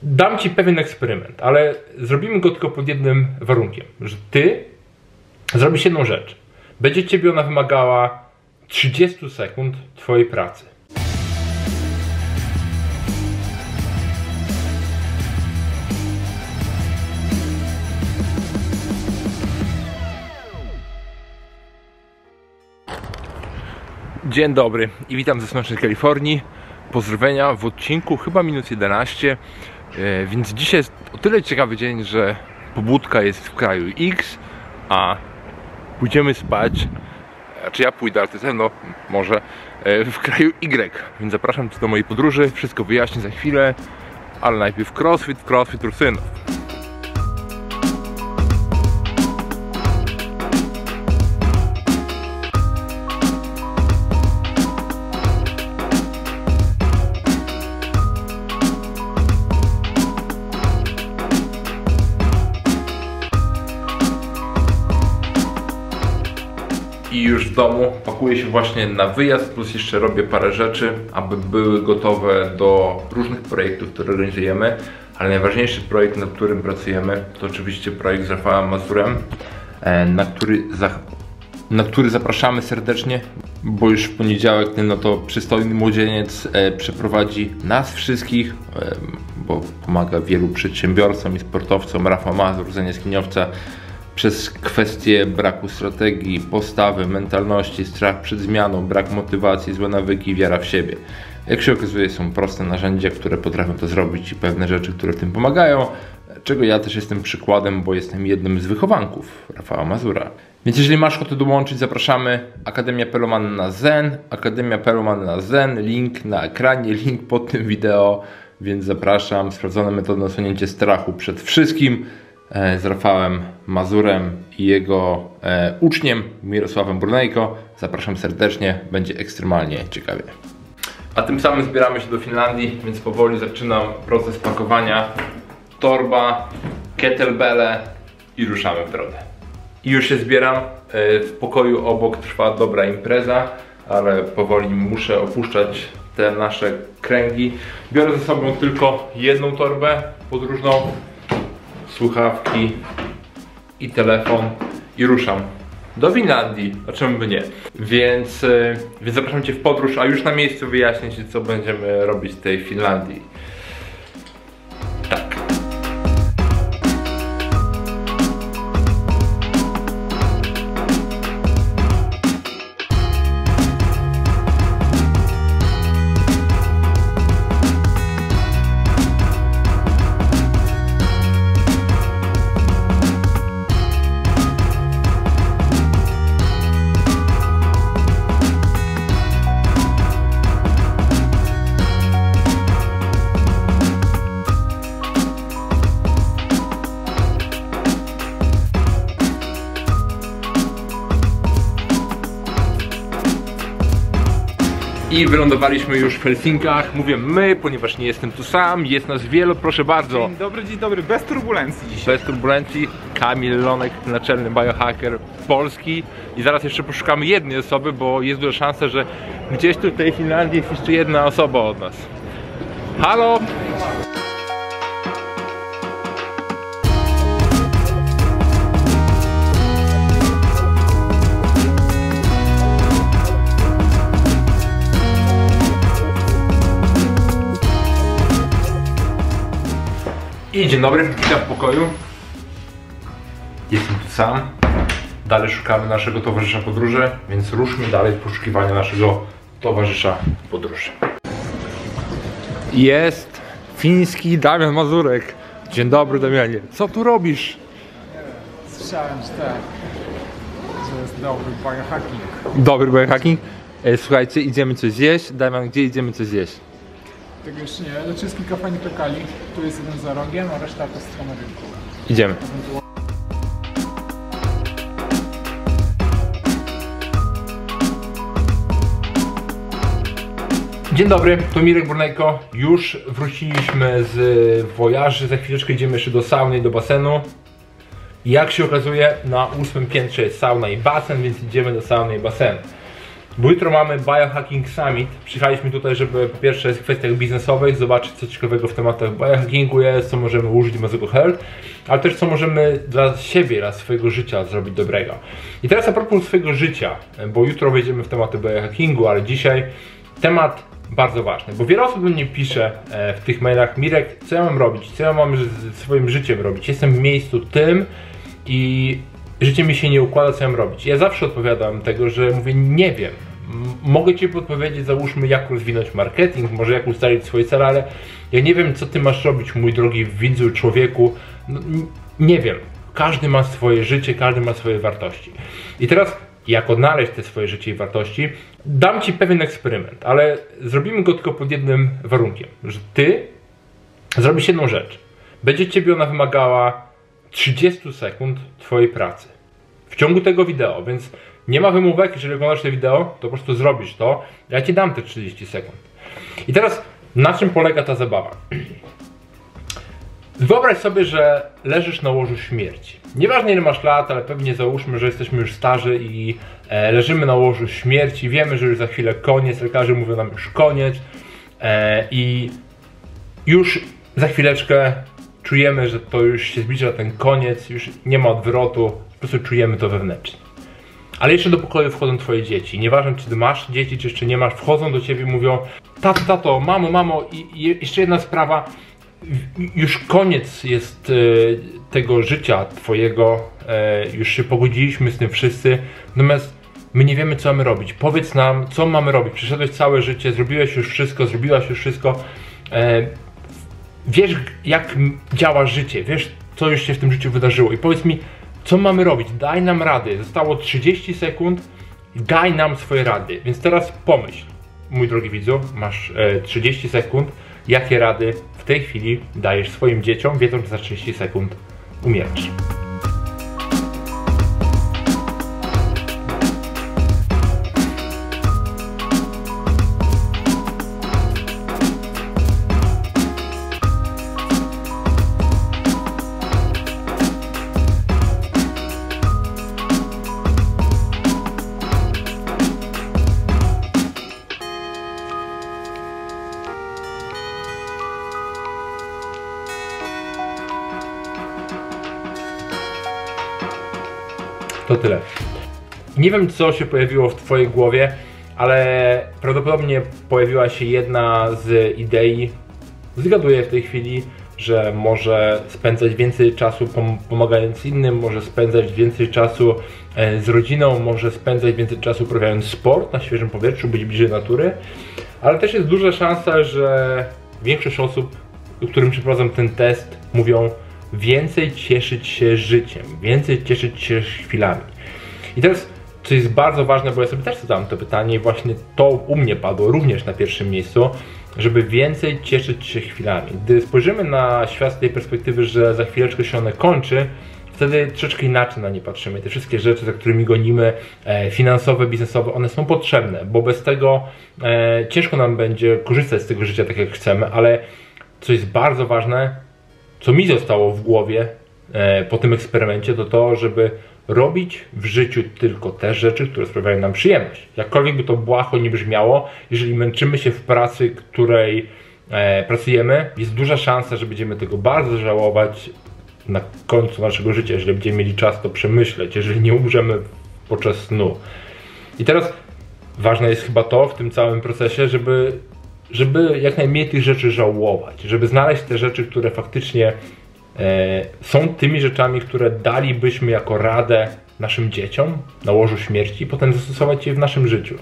Dam ci pewien eksperyment, ale zrobimy go tylko pod jednym warunkiem, że ty zrobisz jedną rzecz. Będzie ciebie ona wymagała 30 sekund twojej pracy. Dzień dobry i witam ze słonecznej Kalifornii. Pozdrowienia w odcinku chyba minus 11. Więc dzisiaj jest o tyle ciekawy dzień, że pobudka jest w kraju X, a pójdziemy spać, znaczy ja pójdę, ale ty ze mną może, w kraju Y. Więc zapraszam cię do mojej podróży, wszystko wyjaśnię za chwilę, ale najpierw crossfit Rusynów. I już w domu pakuję się właśnie na wyjazd, plus jeszcze robię parę rzeczy, aby były gotowe do różnych projektów, które organizujemy. Ale najważniejszy projekt, nad którym pracujemy, to oczywiście projekt z Rafałem Mazurem, na który zapraszamy serdecznie, bo już w poniedziałek ten oto przystojny młodzieniec przeprowadzi nas wszystkich, bo pomaga wielu przedsiębiorcom i sportowcom. Rafał Mazur, z Jaskiniowca, przez kwestie braku strategii, postawy, mentalności, strach przed zmianą, brak motywacji, złe nawyki, wiara w siebie. Jak się okazuje, są proste narzędzia, które potrafią to zrobić i pewne rzeczy, które w tym pomagają, czego ja też jestem przykładem, bo jestem jednym z wychowanków Rafała Mazura. Więc jeżeli masz ochotę dołączyć, zapraszamy. Akademia Pelomany na Zen, Akademia Pelomany na Zen, link na ekranie, link pod tym wideo, więc zapraszam. Sprawdzone metody na usunięcie strachu przed wszystkim, z Rafałem Mazurem i jego uczniem Mirosławem Burnejko. Zapraszam serdecznie, będzie ekstremalnie ciekawie. A tym samym zbieramy się do Finlandii, więc powoli zaczynam proces pakowania. Torba, kettlebelle i ruszamy w drogę. I już się zbieram. W pokoju obok trwa dobra impreza, ale powoli muszę opuszczać te nasze kręgi. Biorę ze sobą tylko jedną torbę podróżną, słuchawki i telefon i ruszam do Finlandii, a czemu by nie. Więc zapraszam cię w podróż, a już na miejscu wyjaśnię ci, co będziemy robić w tej Finlandii. Tak. I wylądowaliśmy już w Helsinkach. Mówię my, ponieważ nie jestem tu sam, jest nas wielu, proszę bardzo. Dzień dobry, bez turbulencji dzisiaj. Bez turbulencji. Kamil Lonek, naczelny biohacker Polski. I zaraz jeszcze poszukamy jednej osoby, bo jest duża szansa, że gdzieś tu w tej Finlandii jest jeszcze jedna osoba od nas. Halo! I dzień dobry, witam w pokoju. Jestem tu sam. Dalej szukamy naszego towarzysza podróży, więc ruszmy dalej w poszukiwaniu naszego towarzysza podróży. Jest fiński Damian Mazurek. Dzień dobry, Damianie. Co tu robisz? Słyszałem, że tak. Że jest dobry biohacking. Dobry biohacking? Słuchajcie, idziemy coś zjeść. Damian, gdzie idziemy coś zjeść? Tego jeszcze nie, lecz jest kilka fajnych lokali. Tu jest jeden za rogiem, a reszta to strona rynku. Idziemy. Dzień dobry, to Mirek Burnejko. Już wróciliśmy z wojaży. Za chwileczkę idziemy jeszcze do sauny i do basenu. Jak się okazuje, na 8. piętrze jest sauna i basen, więc idziemy do sauny i basenu. Bo jutro mamy Biohacking Summit. Przyjechaliśmy tutaj, żeby po pierwsze w kwestiach biznesowych zobaczyć, co ciekawego w tematach biohackingu jest, co możemy użyć Mazuko Health, ale też co możemy dla siebie, dla swojego życia zrobić dobrego. I teraz a propos swojego życia, bo jutro wejdziemy w tematy biohackingu, ale dzisiaj temat bardzo ważny, bo wiele osób do mnie pisze w tych mailach: Mirek, co ja mam robić, co ja mam ze swoim życiem robić, jestem w miejscu tym i życie mi się nie układa, co ja mam robić. Ja zawsze odpowiadam tego, że mówię, nie wiem. Mogę Ci podpowiedzieć, załóżmy, jak rozwinąć marketing, może jak ustalić swoje cele, ale ja nie wiem, co Ty masz robić, mój drogi widzu, człowieku. No, nie wiem. Każdy ma swoje życie, każdy ma swoje wartości. I teraz, jak odnaleźć te swoje życie i wartości, dam Ci pewien eksperyment, ale zrobimy go tylko pod jednym warunkiem, że Ty zrobisz jedną rzecz. Będzie Ciebie ona wymagała 30 sekund Twojej pracy w ciągu tego wideo, więc nie ma wymówek. Jeżeli oglądasz to wideo, to po prostu zrobisz to. Ja Ci dam te 30 sekund. I teraz, na czym polega ta zabawa? Wyobraź sobie, że leżysz na łożu śmierci. Nieważne ile masz lat, ale pewnie załóżmy, że jesteśmy już starzy i leżymy na łożu śmierci. Wiemy, że już za chwilę koniec, lekarze mówią nam już koniec i już za chwileczkę czujemy, że to już się zbliża ten koniec, już nie ma odwrotu, po prostu czujemy to wewnętrznie. Ale jeszcze do pokoju wchodzą Twoje dzieci. Nieważne, czy Ty masz dzieci, czy jeszcze nie masz, wchodzą do Ciebie i mówią: tato, mamo, i jeszcze jedna sprawa, już koniec jest tego życia Twojego, już się pogodziliśmy z tym wszyscy, natomiast my nie wiemy, co mamy robić. Powiedz nam, co mamy robić. Przeszedłeś całe życie, zrobiłeś już wszystko, zrobiłaś już wszystko. Wiesz, jak działa życie, wiesz, co już się w tym życiu wydarzyło i powiedz mi, co mamy robić, daj nam rady. Zostało 30 sekund, daj nam swoje rady. Więc teraz pomyśl, mój drogi widzu, masz 30 sekund, jakie rady w tej chwili dajesz swoim dzieciom, wiedząc, że za 30 sekund umierasz. To tyle. Nie wiem, co się pojawiło w Twojej głowie, ale prawdopodobnie pojawiła się jedna z idei, zgaduję w tej chwili, że może spędzać więcej czasu pomagając innym, może spędzać więcej czasu z rodziną, może spędzać więcej czasu uprawiając sport na świeżym powietrzu, być bliżej natury, ale też jest duża szansa, że większość osób, którym przeprowadzam ten test, mówią: więcej cieszyć się życiem, więcej cieszyć się chwilami. I teraz, co jest bardzo ważne, bo ja sobie też zadałem to pytanie i właśnie to u mnie padło również na pierwszym miejscu, żeby więcej cieszyć się chwilami. Gdy spojrzymy na świat z tej perspektywy, że za chwileczkę się one kończy, wtedy troszeczkę inaczej na nie patrzymy. Te wszystkie rzeczy, za którymi gonimy, finansowe, biznesowe, one są potrzebne, bo bez tego ciężko nam będzie korzystać z tego życia tak jak chcemy, ale co jest bardzo ważne, co mi zostało w głowie po tym eksperymencie, to to, żeby robić w życiu tylko te rzeczy, które sprawiają nam przyjemność. Jakkolwiek by to błaho nie brzmiało, jeżeli męczymy się w pracy, której pracujemy, jest duża szansa, że będziemy tego bardzo żałować na końcu naszego życia, jeżeli będziemy mieli czas to przemyśleć, jeżeli nie umrzemy podczas snu. I teraz ważne jest chyba to w tym całym procesie, żeby jak najmniej tych rzeczy żałować, żeby znaleźć te rzeczy, które faktycznie są tymi rzeczami, które dalibyśmy jako radę naszym dzieciom na łożu śmierci i potem zastosować je w naszym życiu.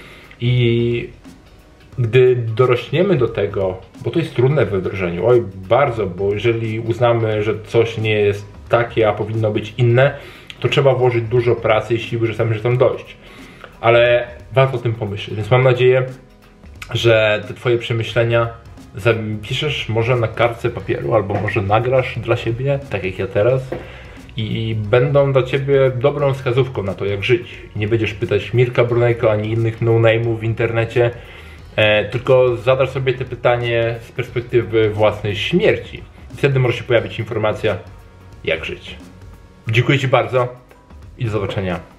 I gdy dorośniemy do tego, bo to jest trudne we wdrożeniu, oj bardzo, bo jeżeli uznamy, że coś nie jest takie, a powinno być inne, to trzeba włożyć dużo pracy i siły, żeby tam dojść. Ale warto o tym pomyśleć, więc mam nadzieję, że te Twoje przemyślenia zapiszesz może na kartce papieru, albo może nagrasz dla siebie, tak jak ja teraz, i będą dla Ciebie dobrą wskazówką na to, jak żyć. Nie będziesz pytać Mirka Brunejko ani innych no-name'ów w internecie, tylko zadasz sobie te pytanie z perspektywy własnej śmierci. I wtedy może się pojawić informacja, jak żyć. Dziękuję Ci bardzo i do zobaczenia